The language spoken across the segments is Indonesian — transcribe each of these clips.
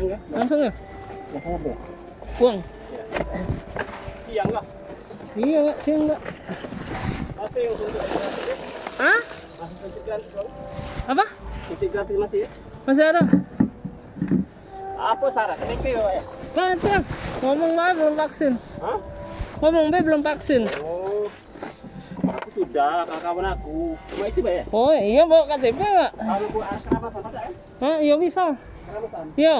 ya? Langsung ya? Langsung apa? Buang. Siang lah. Iya nggak, siang nggak? Masih yang untuk Hah? masih suntik gratis bang? Apa? Suntik gratis masih ya? Masih ada? Apa syarat? Ini ya? Kan ya, ngomong lah belum vaksin. Hah? Ngomong be belum vaksin. Oh, aku sudah, kawan aku. Cuma itu Mbak ya? Oh iya bawa KTP nggak? Kalau buat keramasan ada kan? Hah, iya bisa. Keramasan. Iya.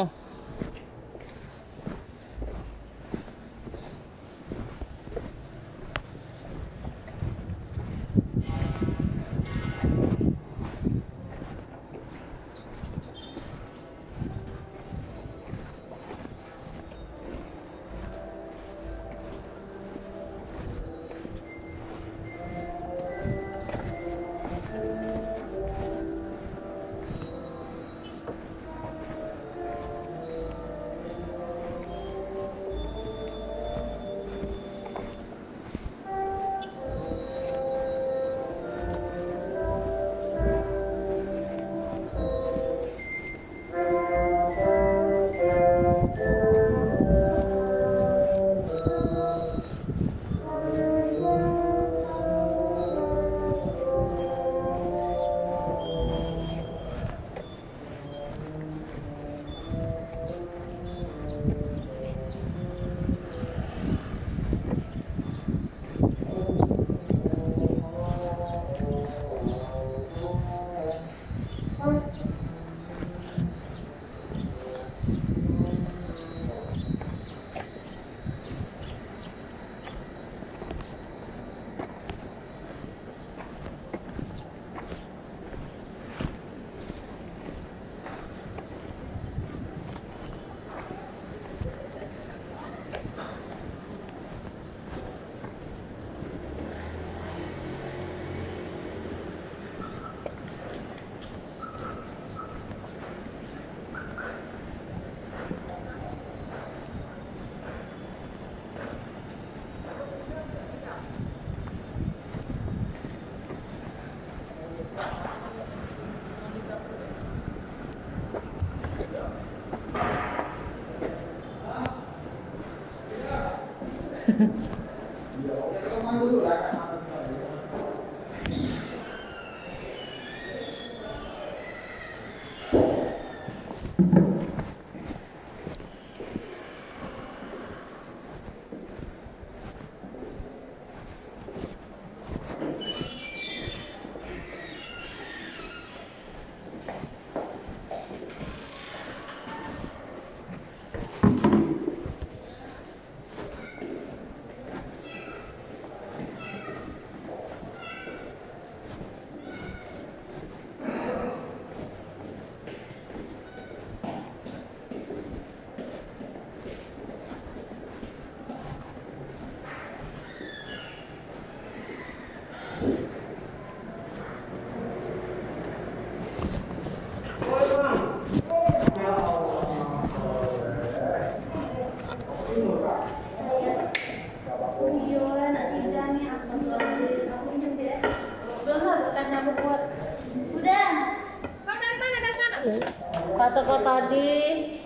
Kata kau tadi